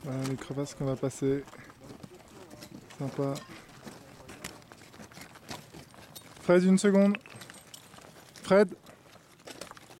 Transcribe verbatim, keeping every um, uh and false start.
Voilà les crevasses qu'on va passer. Sympa. Fred, une seconde. Fred